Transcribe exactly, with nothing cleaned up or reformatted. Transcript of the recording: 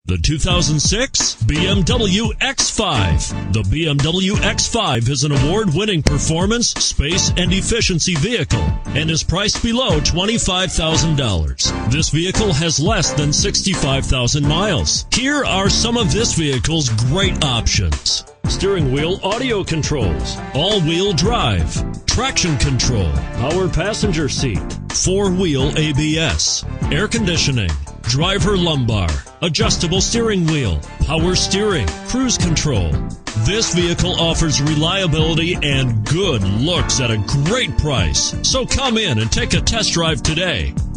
The two thousand six B M W X five. The B M W X five is an award-winning performance, space, and efficiency vehicle and is priced below twenty-five thousand dollars. This vehicle has less than sixty-five thousand miles. Here are some of this vehicle's great options: steering wheel audio controls, all-wheel drive, traction control, power passenger seat, four-wheel A B S, air conditioning, driver lumbar, adjustable steering wheel, power steering, cruise control. This vehicle offers reliability and good looks at a great price. So come in and take a test drive today.